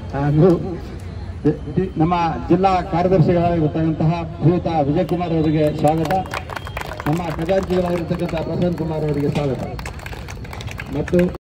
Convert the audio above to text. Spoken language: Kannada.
ಹಾಗೂ ನಮ್ಮ ಜಿಲ್ಲಾ ಕಾರ್ಯದರ್ಶಿಗಳಾಗಿರ್ತಕ್ಕಂತಹ ಶ್ರೀಯುತ ವಿಜಯ್ ಕುಮಾರ್ ಅವರಿಗೆ ಸ್ವಾಗತ. ನಮ್ಮ ಖಜಾಂಚಿಗಳಾಗಿರ್ತಕ್ಕಂಥ ಪ್ರಸನ್ನ ಕುಮಾರ್ ಅವರಿಗೆ ಸ್ವಾಗತ. ಮತ್ತು